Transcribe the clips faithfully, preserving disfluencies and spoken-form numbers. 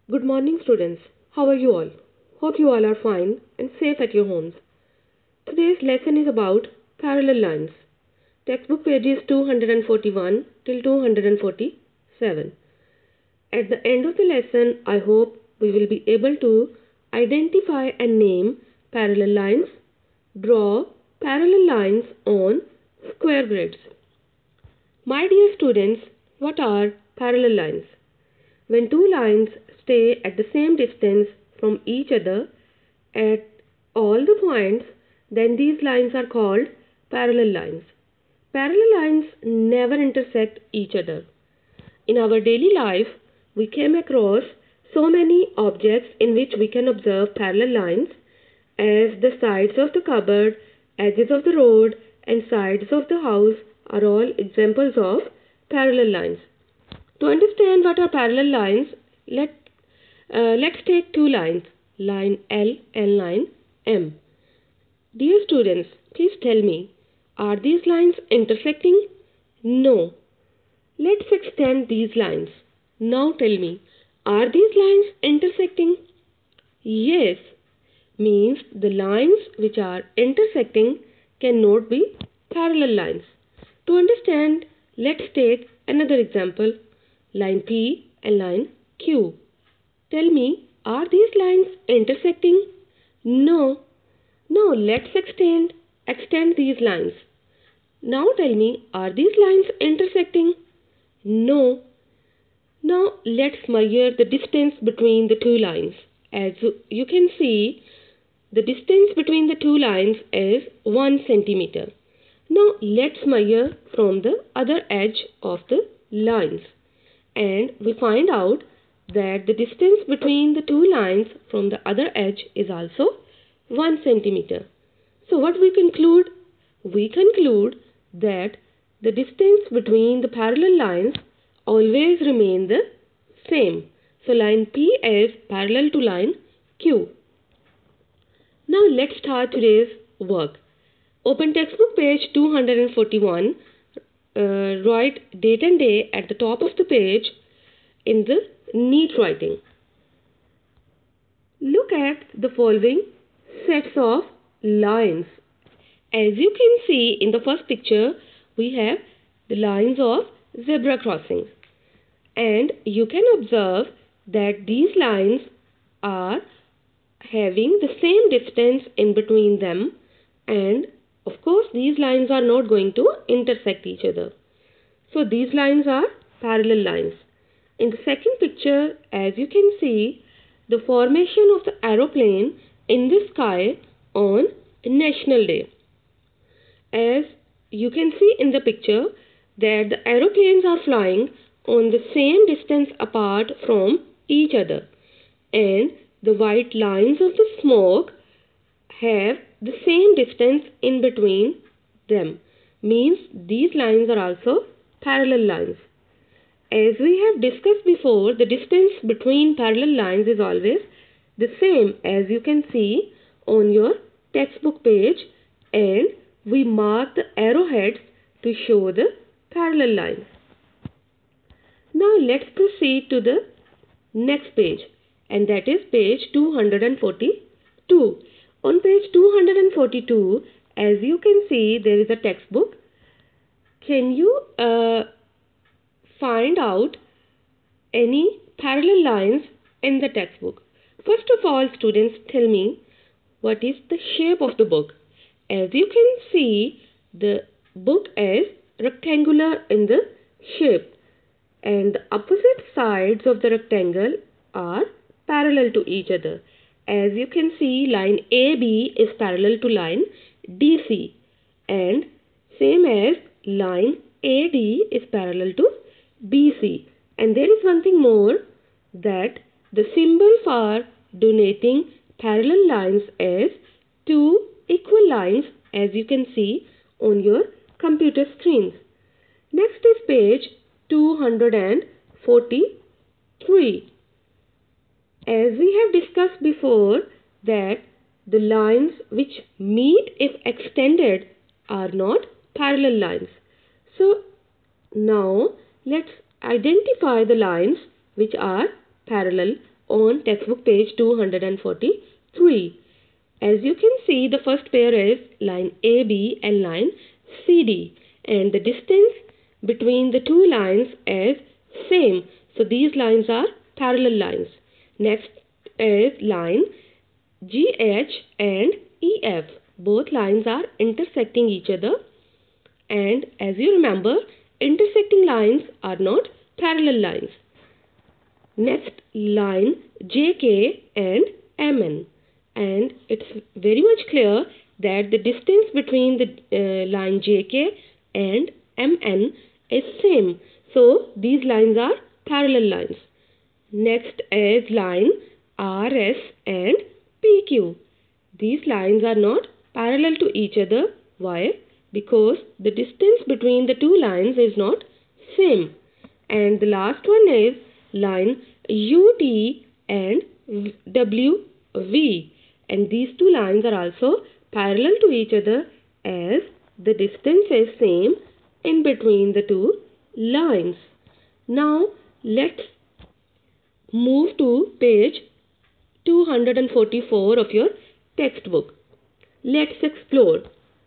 Good morning, students. How are you all? Hope you all are fine and safe at your homes. Today's lesson is about parallel lines. Textbook pages two hundred forty-one till two hundred forty-seven. At the end of the lesson, I hope we will be able to identify and name parallel lines, draw parallel lines on square grids. My dear students, what are parallel lines? When two lines stay at the same distance from each other at all the points, then these lines are called parallel lines. Parallel lines never intersect each other. In our daily life, we came across so many objects in which we can observe parallel lines, as the sides of the cupboard, edges of the road, and sides of the house are all examples of parallel lines. To understand what are parallel lines, let, uh, let's take two lines, line L and line M. Dear students, please tell me, are these lines intersecting? No. Let's extend these lines. Now tell me, are these lines intersecting? Yes. Means the lines which are intersecting cannot be parallel lines. To understand, let's take another example, line P and line Q. Tell me, are these lines intersecting? No. Now let's extend, extend these lines. Now tell me, are these lines intersecting? No. Now let's measure the distance between the two lines. As you can see, the distance between the two lines is one centimeter. Now let's measure from the other edge of the lines. And we find out that the distance between the two lines from the other edge is also one centimeter. So what we conclude? We conclude that the distance between the parallel lines always remain the same. So line P is parallel to line Q. Now let's start today's work. Open textbook page two hundred forty-one. Uh, write date and day at the top of the page in the neat writing. Look at the following sets of lines. As you can see in the first picture, we have the lines of zebra crossings. And you can observe that these lines are having the same distance in between them, and of course these lines are not going to intersect each other. So these lines are parallel lines. In the second picture, as you can see, the formation of the aeroplane in the sky on National Day. As you can see in the picture that the aeroplanes are flying on the same distance apart from each other, and the white lines of the smoke have the same distance in between them. Means these lines are also parallel lines. As we have discussed before, the distance between parallel lines is always the same, as you can see on your textbook page, and we mark the arrowheads to show the parallel lines. Now let's proceed to the next page, and that is page two hundred forty-two. On page two hundred forty-two, as you can see, there is a textbook. Can you uh, find out any parallel lines in the textbook? First of all, students, tell me, what is the shape of the book? As you can see, the book is rectangular in the shape, and the opposite sides of the rectangle are parallel to each other. As you can see, line A B is parallel to line D C, and same as line A D is parallel to B C. And there is one thing more, that the symbol for denoting parallel lines is two equal lines, as you can see on your computer screens. Next is page two hundred forty-three. As we have discussed before, that the lines which meet if extended are not parallel lines. So now let's identify the lines which are parallel on textbook page two hundred forty-three. As you can see, the first pair is line A B and line C D, and the distance between the two lines is same. So these lines are parallel lines. Next is line G H and E F. Both lines are intersecting each other, and as you remember, intersecting lines are not parallel lines. Next, line J K and M N, and it's very much clear that the distance between the uh, line J K and M N is same. So these lines are parallel lines. Next is line R S and P Q. These lines are not parallel to each other. Why? Because the distance between the two lines is not same. And the last one is line U T and W V. And these two lines are also parallel to each other as the distance is same in between the two lines. Now let's move to page two hundred forty-four of your textbook. Let's explore.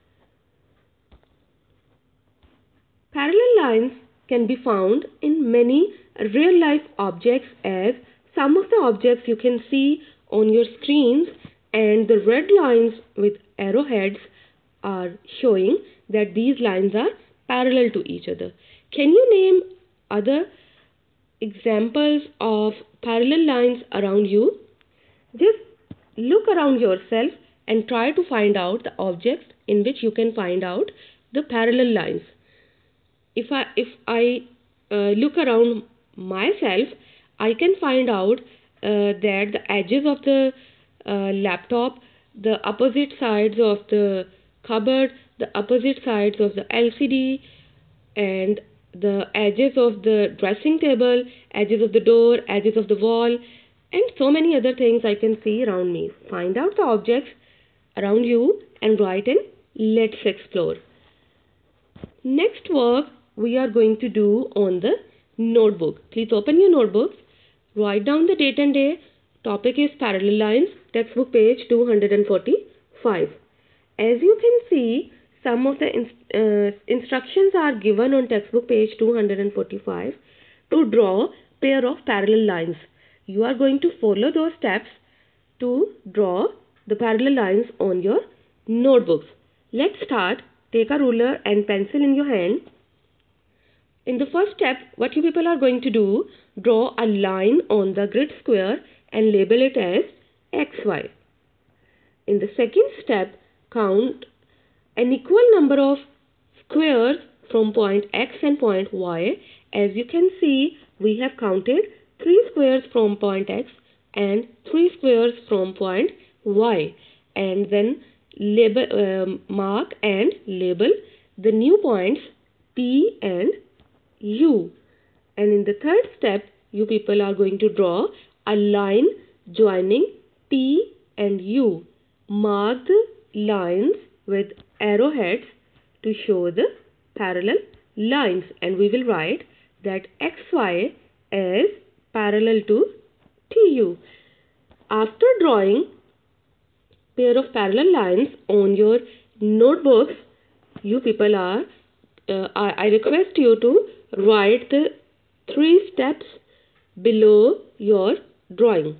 Parallel lines can be found in many real life objects, as some of the objects you can see on your screens, and the red lines with arrowheads are showing that these lines are parallel to each other. Can you name other examples of parallel lines around you? Just look around yourself and try to find out the objects in which you can find out the parallel lines. If I, if I uh, look around myself, I can find out uh, that the edges of the uh, laptop, the opposite sides of the cupboard, the opposite sides of the L C D, and the edges of the dressing table, edges of the door, edges of the wall, and so many other things I can see around me. Find out the objects around you and write in Let's Explore. Next work we are going to do on the notebook. Please open your notebooks. Write down the date and day. Topic is parallel lines. Textbook page two hundred forty-five. As you can see, some of the in, uh, instructions are given on textbook page two hundred forty-five to draw pair of parallel lines. You are going to follow those steps to draw the parallel lines on your notebooks. Let's start. Take a ruler and pencil in your hand. In the first step, what you people are going to do, draw a line on the grid square and label it as X Y. In the second step, count an equal number of squares from point X and point Y. As you can see, we have counted three squares from point X and three squares from point Y. And then label, um, mark and label the new points P and U. And in the third step, you people are going to draw a line joining P and U. Mark the lines with arrowheads to show the parallel lines, and we will write that X Y is parallel to T U. After drawing pair of parallel lines on your notebooks, you people are uh, I, I request you to write the three steps below your drawing.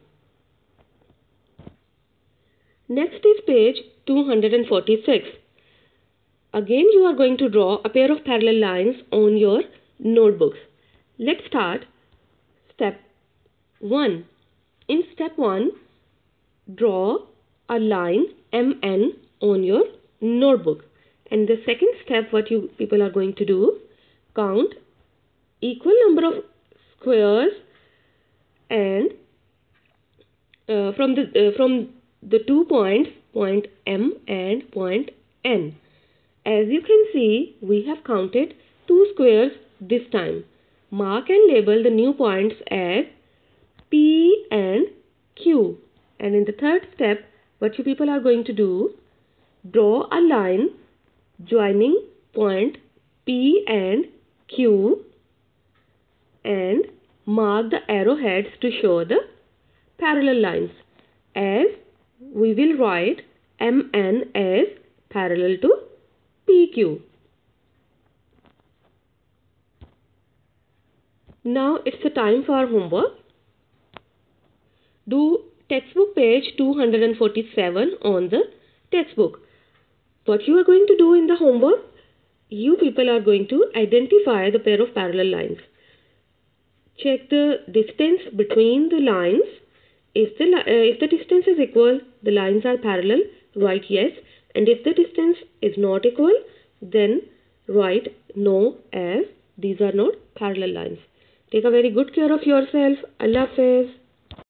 Next is page two hundred forty-six. Again, you are going to draw a pair of parallel lines on your notebooks. Let's start step one. In step one, draw a line M N on your notebook. And the second step, what you people are going to do, count equal number of squares and uh, from the uh, from the two points, point M and point N. As you can see, we have counted two squares this time. Mark and label the new points as P and Q. And in the third step, what you people are going to do, draw a line joining point P and Q and mark the arrowheads to show the parallel lines, as we will write M N as parallel to P Q. Now it's the time for our homework. Do textbook page two hundred forty-seven on the textbook. What you are going to do in the homework? You people are going to identify the pair of parallel lines. Check the distance between the lines. If the, uh, if the distance is equal, the lines are parallel, write yes. And if the distance is not equal, then write no, as these are not parallel lines. Take a very good care of yourself. Allah Hafiz.